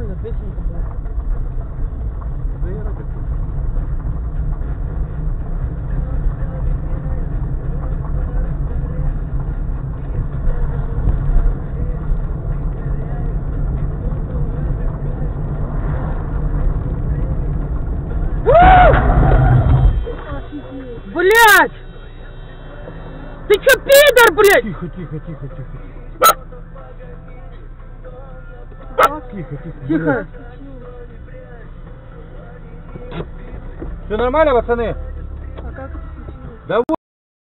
Прикольно, песенка была. Да я рад. Блять! Ты чё, пидор, блять? Тихо, тихо, тихо, тихо. Тихо, тихо. Тихо. Все нормально, пацаны? А как это случилось? Да